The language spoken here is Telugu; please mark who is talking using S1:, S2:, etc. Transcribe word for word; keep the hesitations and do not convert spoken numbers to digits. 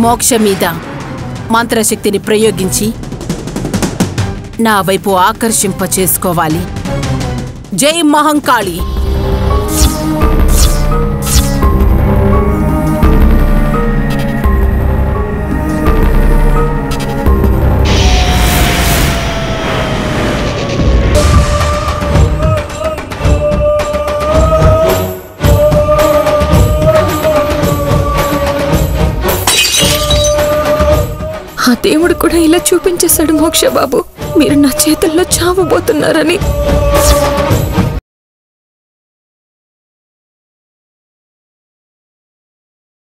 S1: మోక్ష మీద మంత్రశక్తిని ప్రయోగించి నా వైపు ఆకర్షింప చేసుకోవాలి. జై మహంకాళి.
S2: ఆ దేవుడు కూడా ఇలా చూపించేశాడు మోక్ష బాబు, మీరు నా చేతుల్లో చావబోతున్నారని.